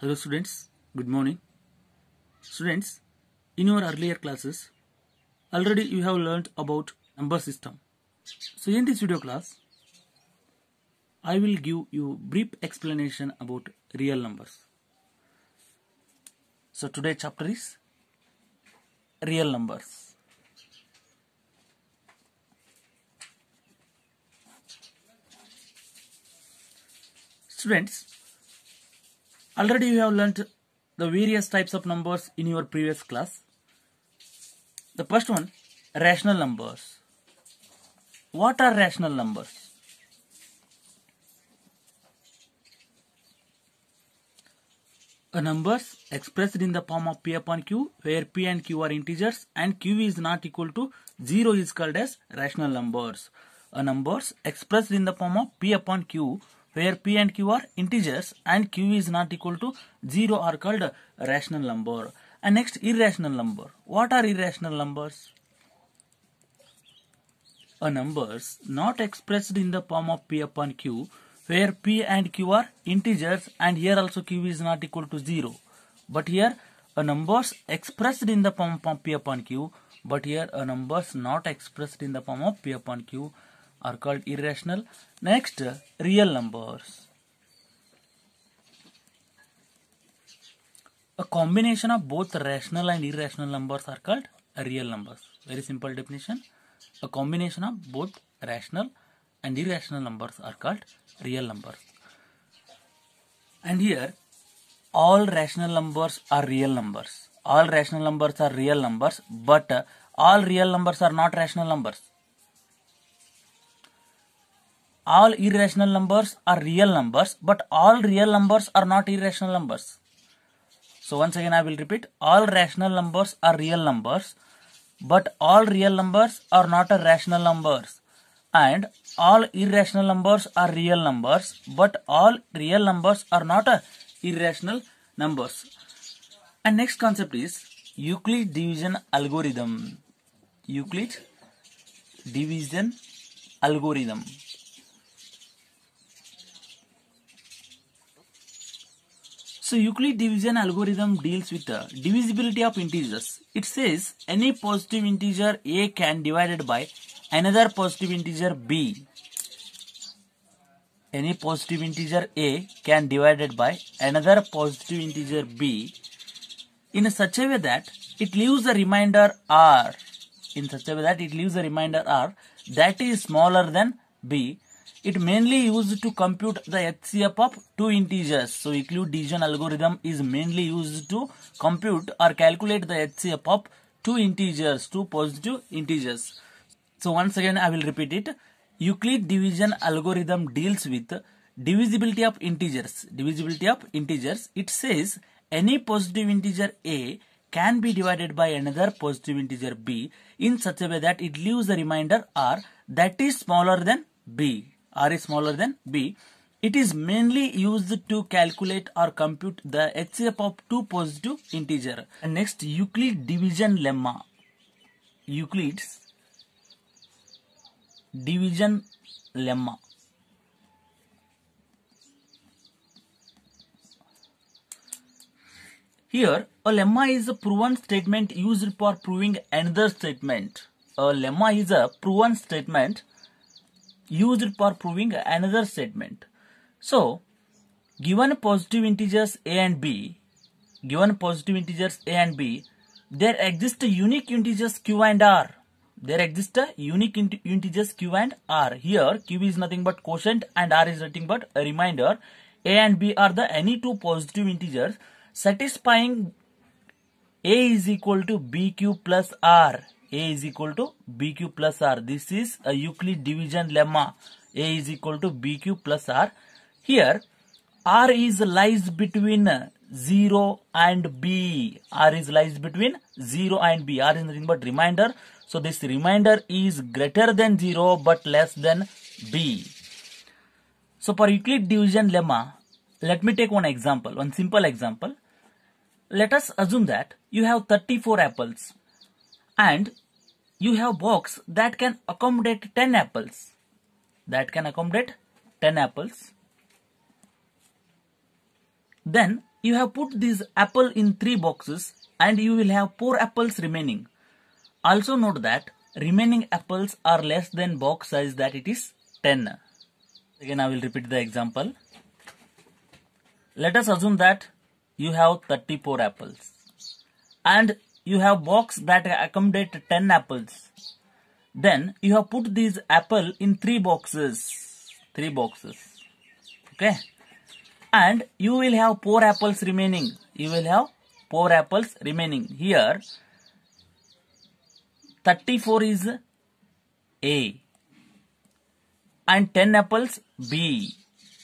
Hello students, good morning. Students, in your earlier classes, already you have learnt about number system. So in this video class, I will give you brief explanation about real numbers. So today's chapter is real numbers. Students, already you have learnt the various types of numbers in your previous class. The first one, rational numbers. What are rational numbers? A numbers expressed in the form of P upon Q, where P and Q are integers and Q is not equal to 0 is called as rational numbers. A numbers expressed in the form of P upon Q, where P and Q are integers and Q is not equal to 0 are called a rational number. And next, irrational number. What are irrational numbers? A numbers not expressed in the form of P upon Q, where P and Q are integers and here also Q is not equal to 0. But here a numbers expressed in the form of P upon Q, but here a numbers not expressed in the form of P upon Q are called irrational. Next, real numbers. A combination of both rational and irrational numbers are called real numbers. Very simple definition. A combination of both rational and irrational numbers are called real numbers. And here all rational numbers are real numbers. All rational numbers are real numbers, but all real numbers are not rational numbers. All irrational numbers are real numbers, but all real numbers are not irrational numbers. So once again I will repeat, all rational numbers are real numbers, but all real numbers are not rational numbers. And all irrational numbers are real numbers, but all real numbers are not irrational numbers. And next concept is Euclid division algorithm. Euclid division algorithm. So Euclid division algorithm deals with the divisibility of integers. It says any positive integer a can divided by another positive integer b. Any positive integer a can divided by another positive integer b in such a way that it leaves a remainder r. In such a way that it leaves a remainder r that is smaller than b. It mainly used to compute the HCF of two integers. So Euclid division algorithm is mainly used to compute or calculate the HCF of two integers, two positive integers. So once again I will repeat it. Euclid division algorithm deals with divisibility of integers. Divisibility of integers. It says any positive integer a can be divided by another positive integer b in such a way that it leaves a remainder r that is smaller than b. R is smaller than b. It is mainly used to calculate or compute the HCF of two positive integer. And next, Euclid division lemma. Euclid's division lemma. Here, a lemma is a proven statement used for proving another statement. A lemma is a proven statement used for proving another statement. So, given positive integers a and b, there exist unique integers q and r. There exist unique integers q and r. Here, q is nothing but quotient and r is nothing but a remainder. A and b are the any two positive integers satisfying a is equal to bq plus r. A is equal to bq plus r. This is a Euclid division lemma. A is equal to bq plus r. Here, r is lies between 0 and b. R is lies between 0 and b. R is nothing but remainder. So this remainder is greater than 0 but less than b. So for Euclid division lemma, let me take one example, one simple example. Let us assume that you have 34 apples and you have box that can accommodate 10 apples. Then you have put this apple in 3 boxes and you will have 4 apples remaining. Also note that remaining apples are less than box size, that it is 10. Again I will repeat the example. Let us assume that you have 34 apples and you have box that accommodate 10 apples. Then you have put this apple in 3 boxes. 3 boxes. Okay. And you will have 4 apples remaining. You will have 4 apples remaining. Here 34 is A and 10 apples B.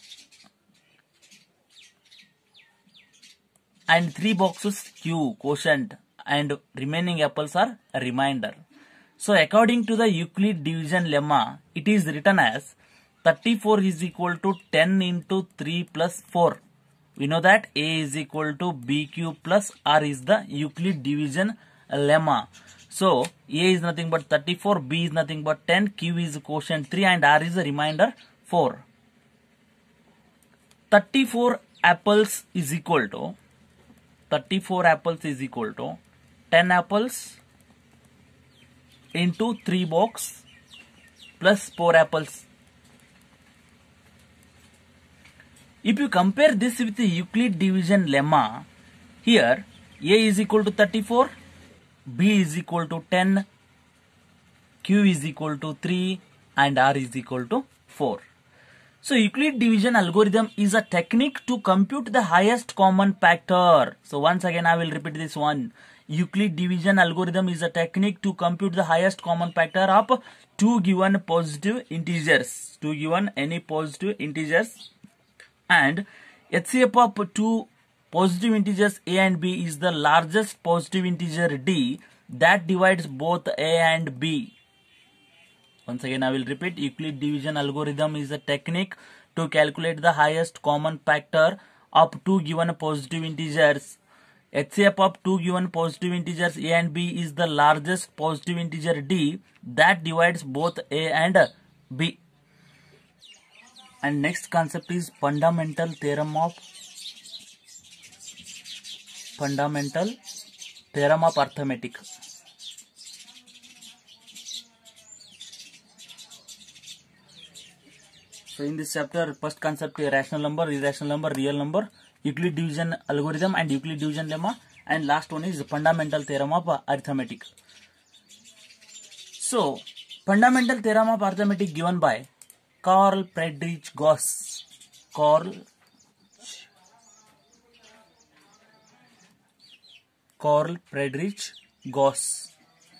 And 3 boxes Q, quotient, and remaining apples are a remainder. So according to the Euclid division lemma, it is written as 34 is equal to 10 into 3 plus 4. We know that A is equal to BQ plus R is the Euclid division lemma. So A is nothing but 34, B is nothing but 10, Q is quotient 3 and R is the remainder 4. 34 apples is equal to 10 apples into 3 box plus 4 apples. If you compare this with the Euclid division lemma, here A is equal to 34, B is equal to 10, Q is equal to 3 and R is equal to 4. So Euclid division algorithm is a technique to compute the highest common factor. So once again I will repeat this one. Euclid division algorithm is a technique to compute the highest common factor of two given positive integers. Two given any positive integers, and HCF of two positive integers A and B is the largest positive integer D that divides both A and B. Once again I will repeat, Euclid division algorithm is a technique to calculate the highest common factor of two given positive integers. HCF of two given positive integers A and B is the largest positive integer D that divides both A and B. And next concept is fundamental theorem of arithmetic. So in this chapter, first concept is rational number, irrational number, real number, Euclid division algorithm and Euclid division lemma, and last one is fundamental theorem of arithmetic. So fundamental theorem of arithmetic given by Carl Friedrich Gauss. Carl Friedrich Gauss.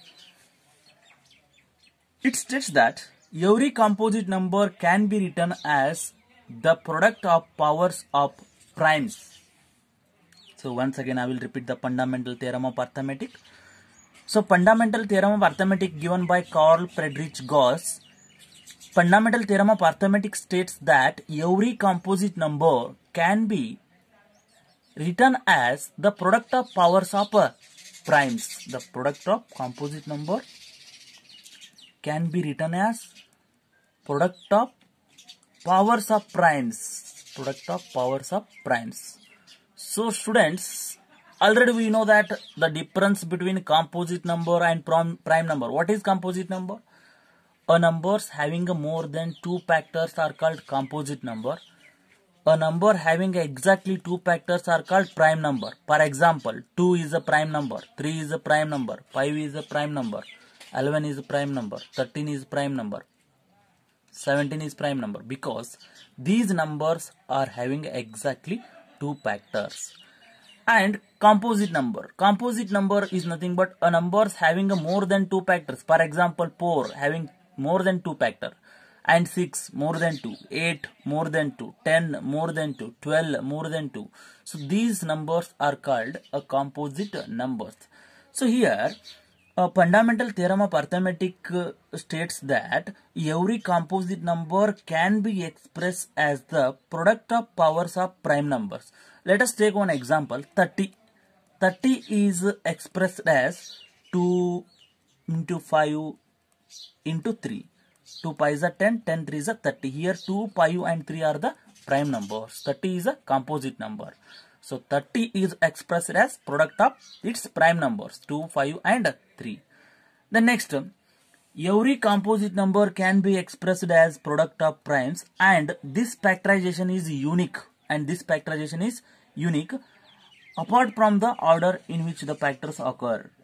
It states that every composite number can be written as the product of powers of primes. So once again I will repeat the fundamental theorem of arithmetic. So fundamental theorem of arithmetic given by Carl Friedrich Gauss. Fundamental theorem of arithmetic states that every composite number can be written as the product of powers of primes. The product of composite number can be written as product of powers of primes. Product of powers of primes. So students, already we know that the difference between composite number and prime number. What is composite number? A numbers having more than 2 factors are called composite number. A number having exactly 2 factors are called prime number. For example, 2 is a prime number, 3 is a prime number, 5 is a prime number, 11 is a prime number, 13 is prime number, 17 is prime number, because these numbers are having exactly 2 factors. And composite number. Composite number is nothing but a numbers having more than 2 factors. For example, 4 having more than 2 factor, and 6 more than 2, 8 more than 2, 10 more than 2, 12 more than 2. So these numbers are called a composite numbers. So here a fundamental theorem of arithmetic states that every composite number can be expressed as the product of powers of prime numbers. Let us take one example. 30. 30 is expressed as 2 into 5 into 3. 2 pi is a 10, 10 3 is a 30. Here 2, 5 and 3 are the prime numbers. 30 is a composite number. So 30 is expressed as product of its prime numbers 2, 5 and 3. The next, every composite number can be expressed as product of primes, and this factorization is unique, apart from the order in which the factors occur.